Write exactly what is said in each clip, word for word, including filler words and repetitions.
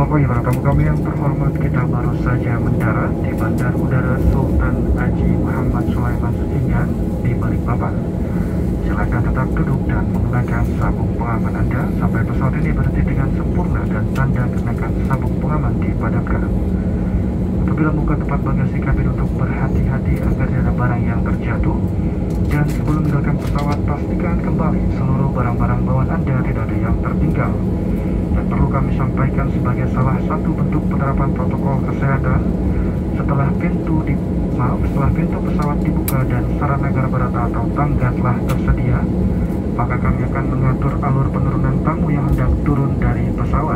Selamat pagi para tamu kami yang terhormat, kita baru saja mendarat di Bandar Udara Sultan Haji Muhammad Sulaiman Sepinggan di Balikpapan. Silakan tetap duduk dan menggunakan sabuk pengaman Anda sampai pesawat ini berhenti dengan sempurna dan tanda kenakan sabuk pengaman dipadamkan. Apabila membuka tempat bagasi kabin untuk berhati-hati agar tidak ada barang yang terjatuh. Dan sebelum meninggalkan pesawat, pastikan kembali seluruh barang-barang bawaan Anda tidak ada yang tertinggal. Dan perlu kami sampaikan sebagai salah satu bentuk penerapan protokol kesehatan, setelah pintu di maaf setelah pintu pesawat dibuka dan sarana garbarata atau tangga telah tersedia, maka kami akan mengatur alur penurunan tamu yang hendak turun dari pesawat.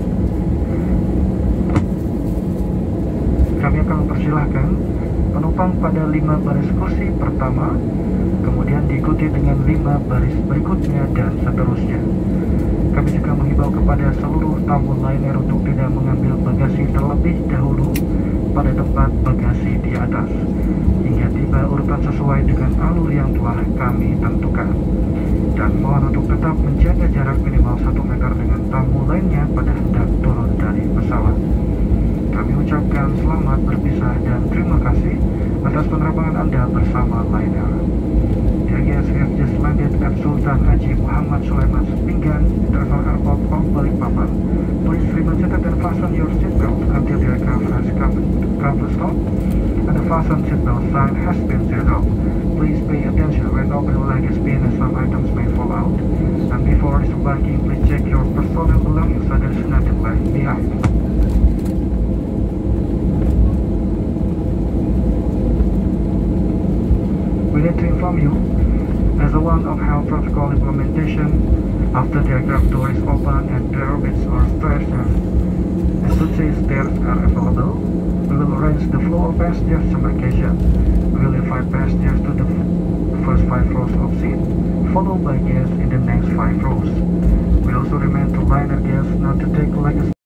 Kami akan mempersilahkan penumpang pada lima baris kursi pertama, kemudian diikuti dengan lima baris berikutnya dan seterusnya. Kami juga mengimbau kepada seluruh tamu Lion Air untuk tidak mengambil bagasi terlebih dahulu pada tempat bagasi di atas, hingga tiba urutan sesuai dengan alur yang telah kami tentukan. Dan mohon untuk tetap menjaga jarak minimal satu meter dengan tamu lainnya pada hendak turun dari pesawat. Kami ucapkan selamat berpisah dan terima kasih atas penerbangan Anda bersama Lion Air. The guests have just landed at Sultan Haji Muhammad Sulaiman Sepinggan International Airport of Balikpapan. Please remain seated and fasten your seatbelt until the aircraft has come, come to stop and the fasten seatbelt sign has been set up. Please pay attention when opening luggage bin as some items may fall out. And before disembarking, please check your personal belongings so there is nothing left behind. We need to inform you, as a one of health protocol implementation, after the aircraft door is open and the orbits or stairs and such stairs are available, we will arrange the flow of passengers embarkation. We will invite passengers to the first five rows of seats, followed by guests in the next five rows. We also recommend to liner guests not to take luggage